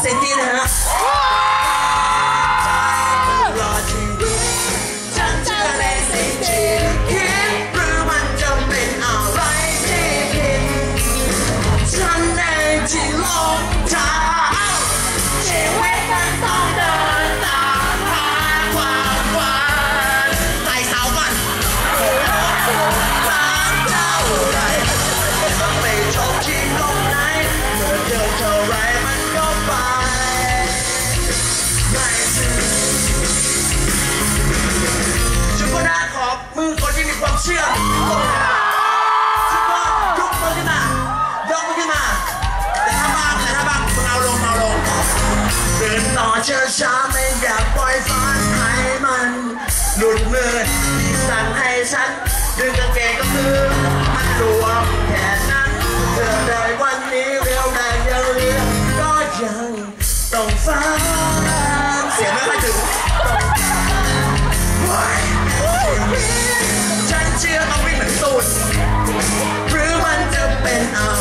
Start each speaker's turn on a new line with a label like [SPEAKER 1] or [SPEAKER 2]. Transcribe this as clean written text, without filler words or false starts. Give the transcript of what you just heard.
[SPEAKER 1] เสียงดีนะฮะฉันเชื่อในสิ่งที่คิดหรือมันจะเป็นอะไรที่ผิดฉันเองที่หลงทางชีวิตมันต้องเดินตามหาความฝันไต่เสาก่อนรักเท่าไรไม่ชอบที่ตรงไหนเมื่อเจอเท่าไรมันก็ไปไม่ถึงชุดก็ได้ขอบมือคนที่มีความเชื่อชุดก็ยกมือขึ้นมายกมือขึ้นมาแต่ถ้าบ้างมึงเอาลงเดินต่อช้าๆไม่อยากปล่อยฝันให้มันหลุดมือที่สั่งให้ฉันดึงกางเกงก็คือมันหลวมแค่นั้นเธอได้วันนี้เรียวแรงยังเรียวก็ยังต้องฟังเสียงไม่ค่อยถึงฉันเชื่อต้องวิ่งเหมือนตูดหรือมันจะเป็นอะไร